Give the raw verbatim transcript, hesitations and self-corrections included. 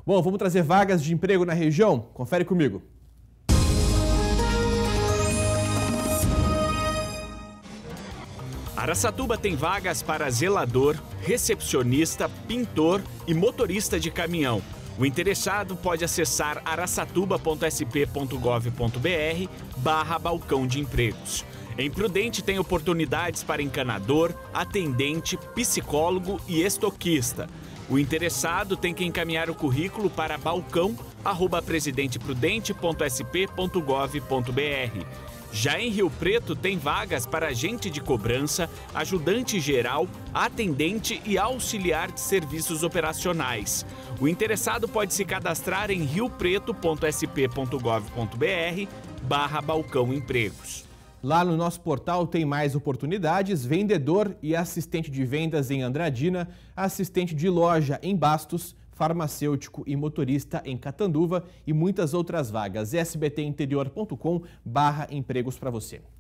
Bom, vamos trazer vagas de emprego na região? Confere comigo. Araçatuba tem vagas para zelador, recepcionista, pintor e motorista de caminhão. O interessado pode acessar araçatuba ponto s p ponto gov ponto b r barra balcão de empregos. Em Prudente tem oportunidades para encanador, atendente, psicólogo e estoquista. O interessado tem que encaminhar o currículo para balcão arroba presidente prudente ponto s p ponto gov ponto b r. Já em Rio Preto tem vagas para agente de cobrança, ajudante geral, atendente e auxiliar de serviços operacionais. O interessado pode se cadastrar em rio preto ponto s p ponto gov ponto b r barra balcão empregos. Lá no nosso portal tem mais oportunidades: vendedor e assistente de vendas em Andradina, assistente de loja em Bastos, farmacêutico e motorista em Catanduva e muitas outras vagas. s b t interior ponto com barra empregos para você.